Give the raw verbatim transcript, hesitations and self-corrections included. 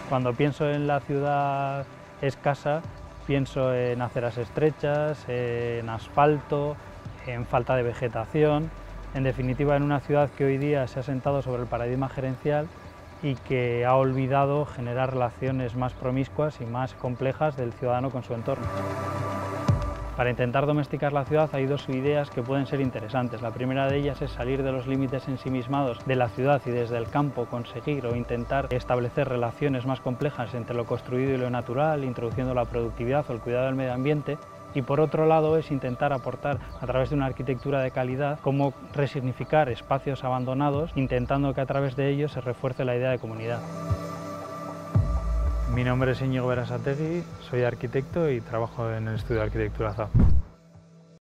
Cuando pienso en la ciudad escasa, pienso en aceras estrechas, en asfalto, en falta de vegetación, en definitiva en una ciudad que hoy día se ha sentado sobre el paradigma gerencial y que ha olvidado generar relaciones más promiscuas y más complejas del ciudadano con su entorno. Para intentar domesticar la ciudad hay dos ideas que pueden ser interesantes. La primera de ellas es salir de los límites ensimismados de la ciudad y desde el campo conseguir o intentar establecer relaciones más complejas entre lo construido y lo natural, introduciendo la productividad o el cuidado del medio ambiente. Y por otro lado es intentar aportar a través de una arquitectura de calidad cómo resignificar espacios abandonados, intentando que a través de ellos se refuerce la idea de comunidad. Mi nombre es Íñigo Berasategui, soy arquitecto y trabajo en el estudio de arquitectura Z A P.